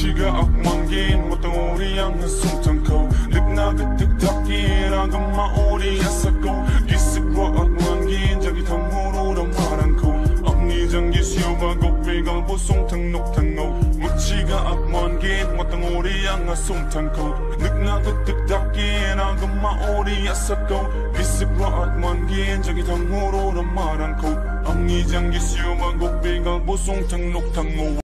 묵지가 악만긴 어떤 우리 양은 숨탄코 늑나그 뜻답기라 그마 우리 야사고 기습과 악만긴 저기 덤으로 말한코 앞니장기 시오바고 비갈보 송탕 녹탕오 묵지가 악만긴 어떤 우리 양은 숨탄코 늑나그 뜻답기라 그마 우리 야사고 기습과 악만긴 저기 덤으로 말한코 앞니장기 시오바고 비갈보 송탕 녹탕오